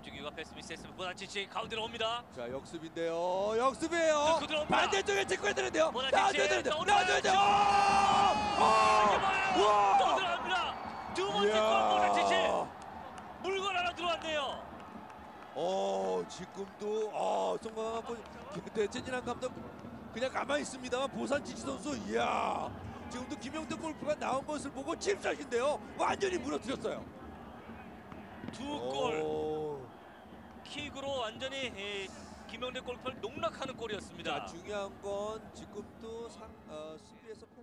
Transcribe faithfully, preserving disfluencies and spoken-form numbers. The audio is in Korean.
김준규가 패스 미스했으면 보나치치 가운데로 옵니다. 자, 역습인데요. 역습이에요. 넣고 들어옵니다. 반대쪽에 체크해야 되는데요. 보나치치 나와줘야 되는데. 또 나와줘야 돼요. 이게 뭐예요? 또 들어갑니다. 두 번째 골 보나치치. 물건 하나 들어왔네요. 어, 지금도 어, 송강한 번 대체진한 감독 그냥 가만히 있습니다만 보산 지치 선수 이야. 지금도 김영태 골프가 나온 것을 보고 칩샷인데요. 완전히 무너뜨렸어요. 두 골 오. 킥으로 완전히 에, 김영대 골프를 농락하는 골이었습니다. 자, 중요한 건 지금도 상, 어, 수비에서